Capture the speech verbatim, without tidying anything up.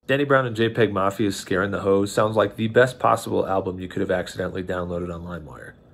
Danny Brown and JPEG Mafia is Scaring the Hose sounds like the best possible album you could have accidentally downloaded on LimeWire.